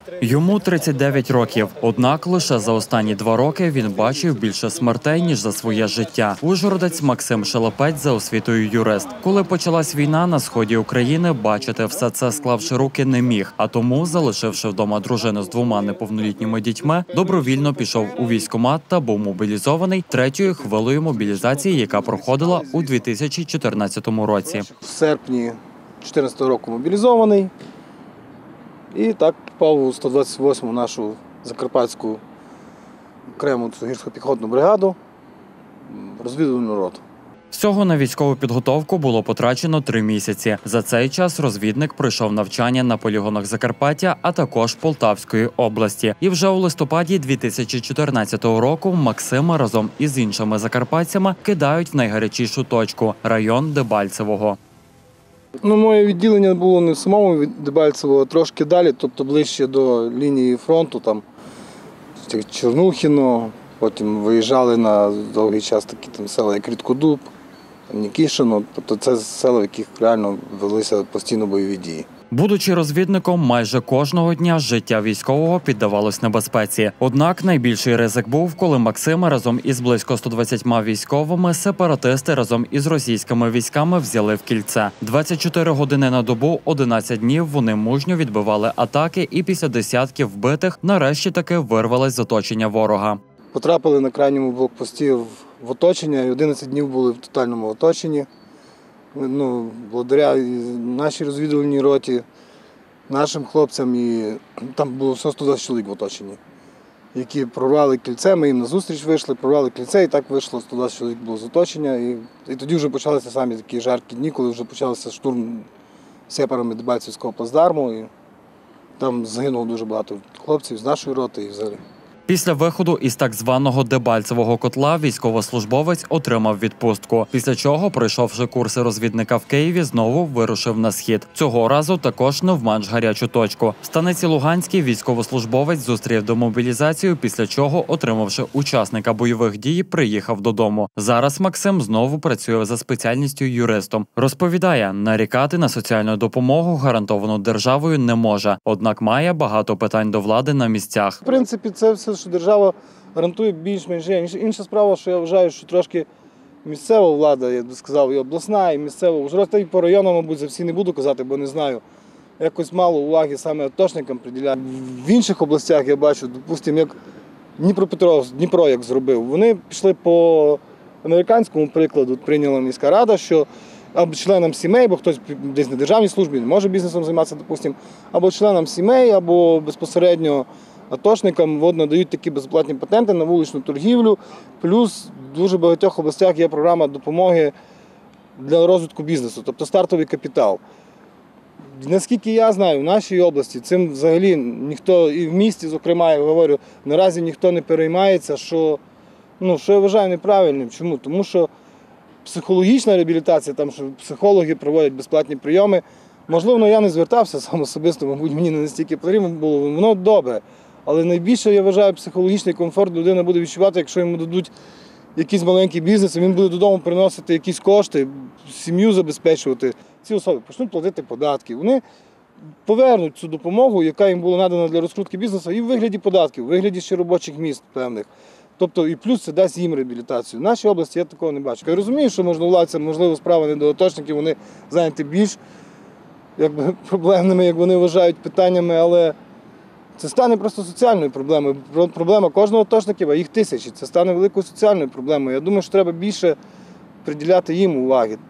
Йому 39 років, однак лише за останні 2 роки він бачив більше смертей, ніж за своє життя. Ужгородець Максим Шелепець за освітою юрист. Коли почалась війна на сході України, бачити все це, склавши руки, не міг. А тому, залишивши вдома дружину з 2 неповнолітніми дітьми, добровільно пішов у військкомат та був мобілізований 3-ю хвилею мобілізації, яка проходила у 2014 році. В серпні 2014 року мобілізований. І так попав у 128-му нашу Закарпатську окрему гірсько-піхотну бригаду, розвідувальну роту. Всього на військову підготовку було потрачено 3 місяці. За цей час розвідник пройшов навчання на полігонах Закарпаття, а також Полтавської області. І вже у листопаді 2014 року Максима разом із іншими закарпатцями кидають в найгарячішу точку – район Дебальцевого. Моє відділення було не в самому Дебальцево, а трошки далі, тобто ближче до лінії фронту, там Чернухіно, потім виїжджали на довгий час такі села, як Рідкодуб, Нікішино, тобто це села, в яких реально велися постійно бойові дії. Будучи розвідником, майже кожного дня життя військового піддавалось небезпеці. Однак найбільший ризик був, коли Максима разом із близько 120 військовими сепаратисти разом із російськими військами взяли в кільце. 24 години на добу, 11 днів вони мужньо відбивали атаки і після десятків вбитих нарешті таки вирвались з оточення ворога. Потрапили на крайньому блокпості в оточення і 11 днів були в тотальному оточенні. Благодаря нашій розвідувальній роті, нашим хлопцям, і там було все 120 чоловік в оточенні, які прорвали кільце, ми їм назустріч вийшли, прорвали кільце, і так вийшло 120 чоловік було з оточення. І тоді вже почалися самі такі жаркі дні, коли вже почався штурм сепарами Дебальцевського плацдарму, і там загинуло дуже багато хлопців з нашої роти і взагалі. Після виходу із так званого Дебальцевого котла військовослужбовець отримав відпустку. Після чого, пройшовши курси розвідника в Києві, знову вирушив на схід. Цього разу також не в менш гарячу точку. В станиці Луганській військовослужбовець зустрів демобілізацію, після чого, отримавши учасника бойових дій, приїхав додому. Зараз Максим знову працює за спеціальністю юристом. Розповідає, нарікати на соціальну допомогу, гарантовану державою, не може. Однак має багато питань до влади на місцях. В принципі, це все, що держава гарантує, більш-менш. Інша справа, що я вважаю, що трошки місцева влада, я б сказав, і обласна, і місцева. І по районам, мабуть, за всі не буду казати, бо не знаю. Якось мало уваги саме атошникам приділяють. В інших областях я бачу, допустимо, як Дніпро як зробив. Вони пішли по американському прикладу, прийняла міська рада, що або членам сімей, бо хтось десь на державній службі не може бізнесом займатися, допустимо, або членам сімей, або безпосередньо атошникам надають такі безплатні патенти на вуличну торгівлю. Плюс в дуже багатьох областях є програма допомоги для розвитку бізнесу, тобто стартовий капітал. Наскільки я знаю, в нашій області цим взагалі ніхто, і в місті, зокрема, я говорю, наразі ніхто не переймається, що я вважаю неправильним. Чому? Тому що психологічна реабілітація, там, що психологи проводять безплатні прийоми, можливо, я не звертався сам особисто, мабуть, мені не настільки потрібно було, воно добре. Але найбільше, я вважаю, психологічний комфорт людина буде відчувати, якщо йому дадуть якийсь маленький бізнес, і він буде додому приносити якісь кошти, сім'ю забезпечувати. Ці особи почнуть платити податки. Вони повернуть цю допомогу, яка їм була надана для розкрутки бізнесу, і в вигляді податків, в вигляді ще робочих місць певних. Тобто і плюс це дасть їм реабілітацію. В нашій області я такого не бачу. Я розумію, що можновладцям, можливо, справа не до атошників, вони зайняті більш проблемними, як вони вважають, питаннями, але це стане просто соціальною проблемою. Проблема кожного атошників, а їх тисячі. Це стане великою соціальною проблемою. Я думаю, що треба більше приділяти їм уваги.